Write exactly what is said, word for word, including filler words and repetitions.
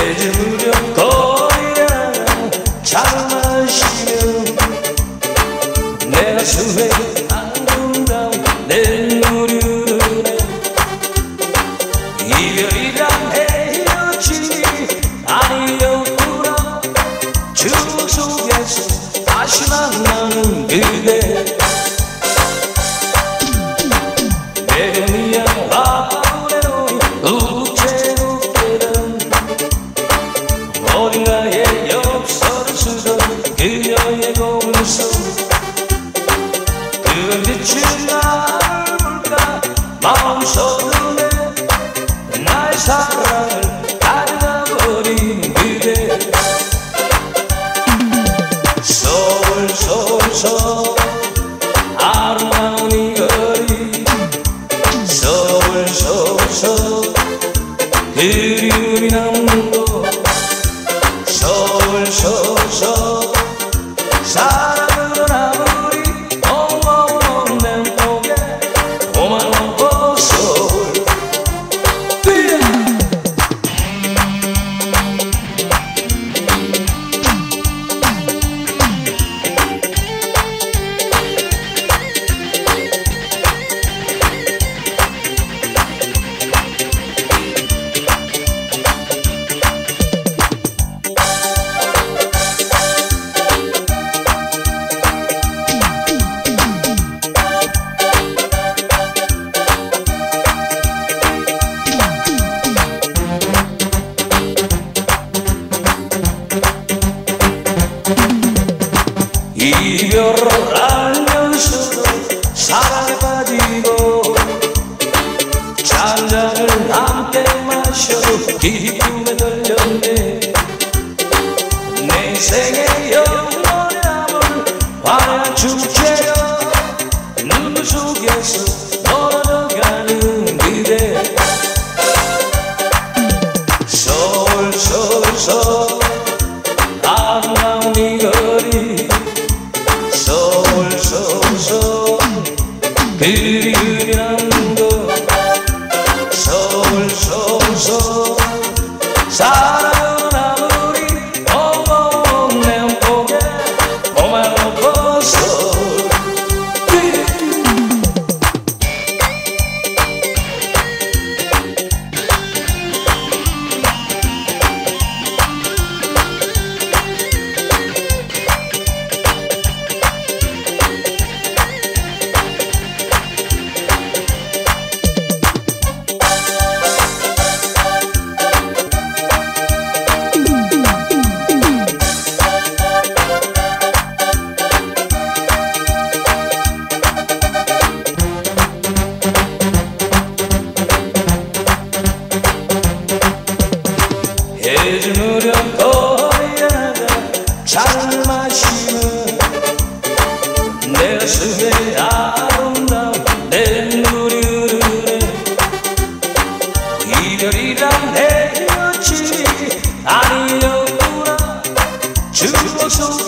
해주무렵 거리에 차를 마시며 내 가슴에 아름다운 내 눈물이 흐르네. 이별이란 헤어짐이 아니었구나. 추억 속에서 다시 만나는 그대. 매일이야 아무래도 우체국들은 어딘가에 엽서를 쓰던 그녀의 고문서. 그런 빛이 나를 볼까 마음속에 나의 사랑을 가져가버린 그대. 서울 서울 서울 아름다운 이 거리. 서울 서울 서울 그리움이 남는 곳. 서울 서울 서울 사랑으로 아무리 엉엉 내 목에 고마워 서울. 이별을 알면서도 사랑에 빠지고 잔잔을 함께 마셔도 기쁨에 떨렸네. 내 인생의 영원의 암을 화려한 축제여 눈물 속에서 멀어져가는 그대. 서울 서울 서울 아름다운 이 거리. 서울 서울 서울 그리움이 남는 곳. 서울 서울 서울 사랑은 아무리 엉엉 내 목에 고마워 서울. 해주무렵 거리에다 차를 마시면 내 가슴에 아름다운 내 눈물이 흐르네. 이별이란 헤어짐이 아니었구나. 추억 속